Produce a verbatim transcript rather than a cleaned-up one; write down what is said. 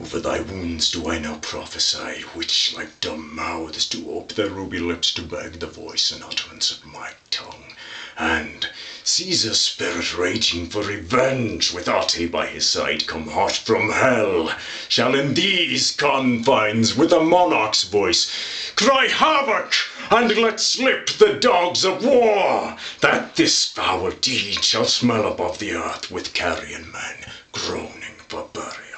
Over thy wounds do I now prophesy, which like dumb mouths do ope their ruby lips to beg the voice and utterance of my tongue. And Caesar's spirit raging for revenge, with Ate by his side come hot from hell, shall in these confines with a monarch's voice cry havoc, and let slip the dogs of war, that this foul deed shall smell above the earth with carrion men groaning for burial.